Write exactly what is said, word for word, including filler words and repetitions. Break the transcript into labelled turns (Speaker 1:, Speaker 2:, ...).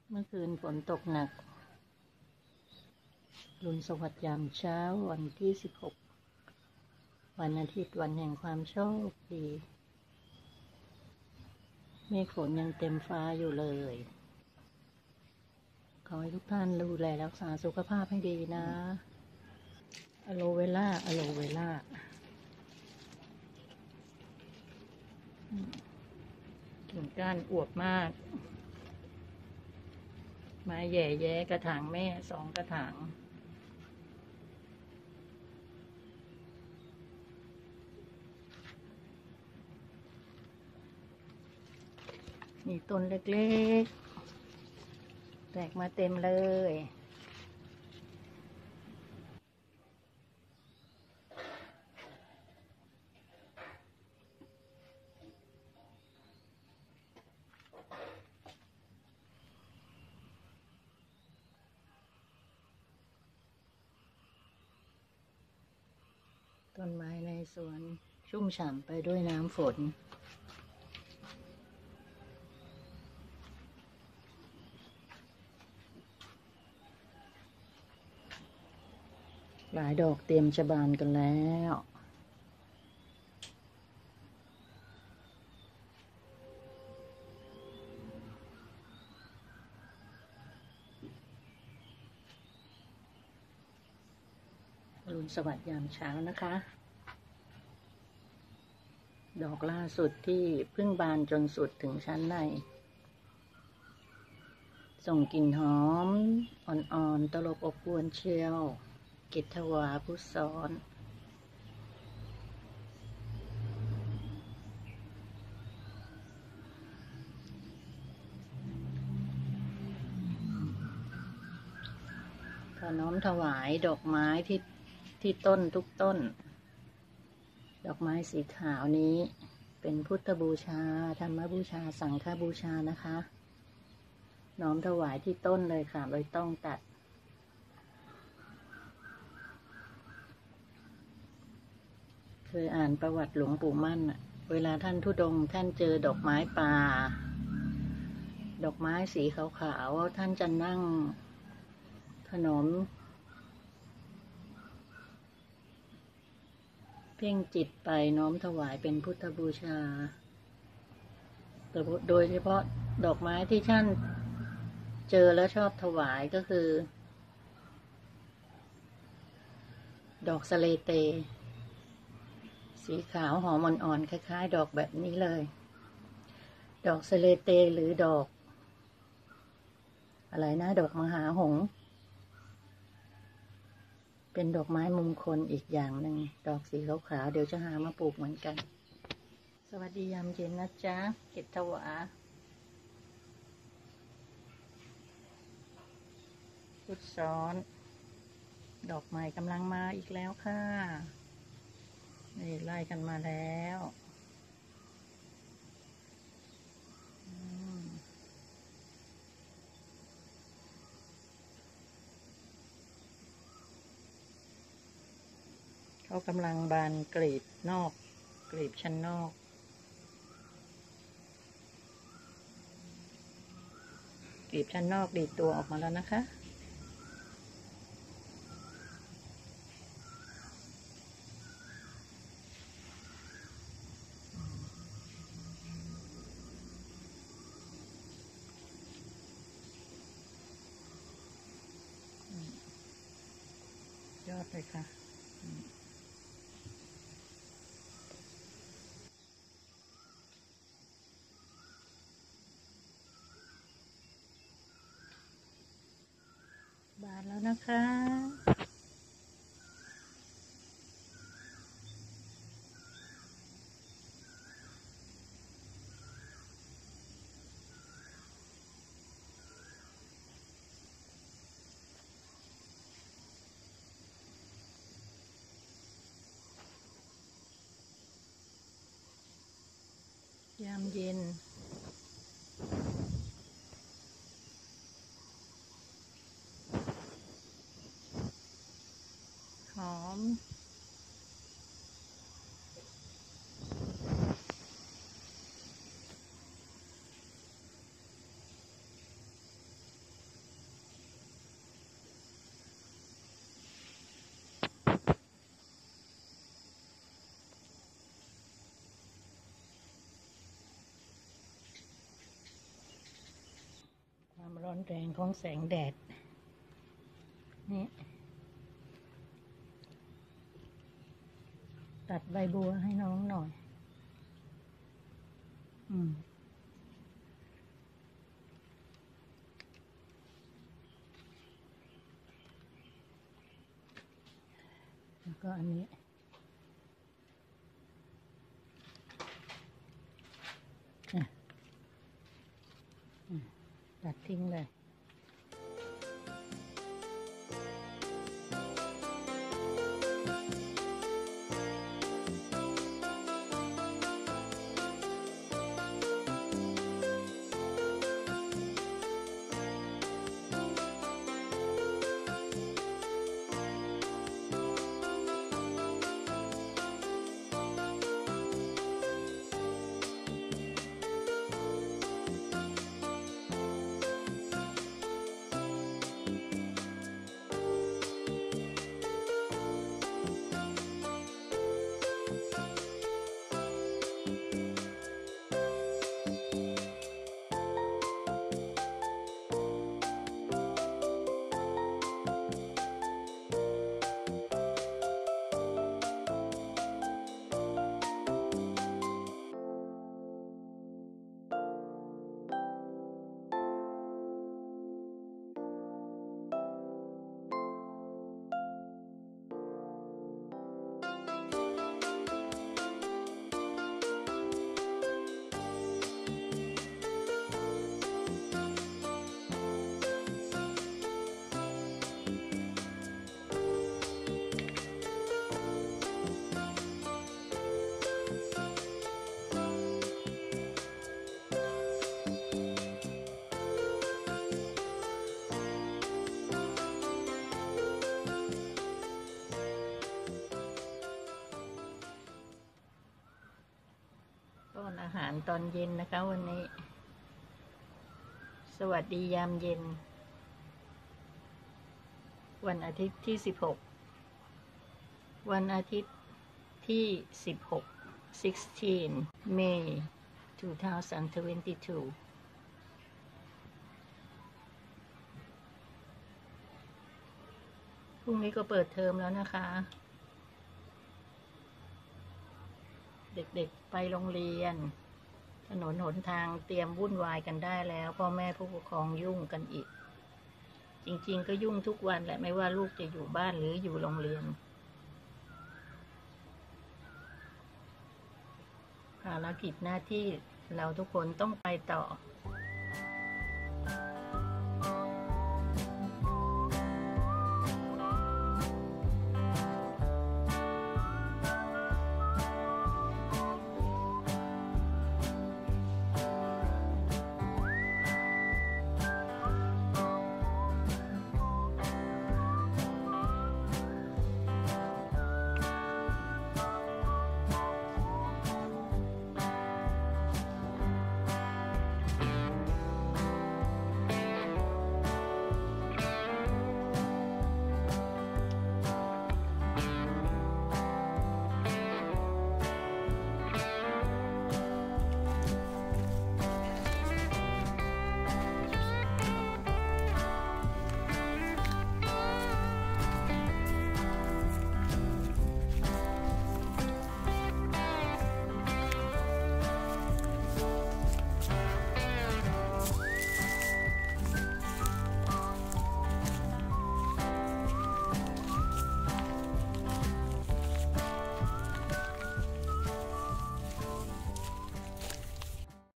Speaker 1: เมื่อคืนฝนตกหนักรุนสวัสดิ์ยามเช้าวันที่สิบหกวันอาทิตย์วันแห่งความโชคดีเมฆฝนยังเต็มฟ้าอยู่เลยขอให้ทุกท่านดูแลรักษาสุขภาพให้ดีนะอะโลเวล่าอะโลเวล่ากิ่งก้านอวบมากไม้แย่แย้กระถางแม่สองกระถางมีต้นเล็กๆแตกมาเต็มเลยต้นไม้ในสวนชุ่มฉ่ำไปด้วยน้ำฝนหลายดอกเตรียมจะบานกันแล้วอรุณสวัสดิ์ยามเช้านะคะดอกล่าสุดที่เพิ่งบานจนสุดถึงชั้นในส่งกลิ่นหอมอ่อนๆตลบอบอวลเชียวกิตถวาพุทธซ้อนขอน้อมถวายดอกไม้ที่ที่ต้นทุกต้นดอกไม้สีขาวนี้เป็นพุทธบูชาธรรมบูชาสังฆบูชานะคะน้อมถวายที่ต้นเลยค่ะโดยต้องตัดเคยอ่านประวัติหลวงปู่มั่นอะเวลาท่านธุดงค์ท่านเจอดอกไม้ป่าดอกไม้สีขาวๆท่านจะนั่งถนอมเพ่งจิตไปน้อมถวายเป็นพุทธบูชาโดยเฉพาะดอกไม้ที่ท่านเจอแล้วชอบถวายก็คือดอกสะเลเตสีขาวหอมอ่อนๆคล้ายๆดอกแบบนี้เลยดอกสะเลเตหรือดอกอะไรนะดอกมหาหงส์เป็นดอกไม้มงคลอีกอย่างหนึ่งดอกสีขาวๆเดี๋ยวจะหามาปลูกเหมือนกันสวัสดียามเย็นนะจ๊ะกิตถวาพุทธซ้อนดอกใหม่กำลังมาอีกแล้วค่ะนี่ไล่กันมาแล้วเขากำลังบานกลีบนอกกลีบชั้นนอกกลีบชั้นนอกดีดตัวออกมาแล้วนะคะยอดเลยค่ะบานแล้วนะคะยามเย็นหอมร้อนแรงของแสงแดดนี่ตัดใบบัวให้น้องหน่อยอืมแล้วก็อันนี้ตัดทิ้งเลยป้อนอาหารตอนเย็นนะคะวันนี้สวัสดียามเย็นวันอาทิตย์ที่สิบหกวันอาทิตย์ที่สิบหก sixteen May twenty twenty-two พรุ่งนี้ก็เปิดเทอมแล้วนะคะเด็กๆไปโรงเรียนถนนหนทางเตรียมวุ่นวายกันได้แล้วพ่อแม่ผู้ปกครองยุ่งกันอีกจริงๆก็ยุ่งทุกวันแหละไม่ว่าลูกจะอยู่บ้านหรืออยู่โรงเรียนภารกิจหน้าที่เราทุกคนต้องไปต่อ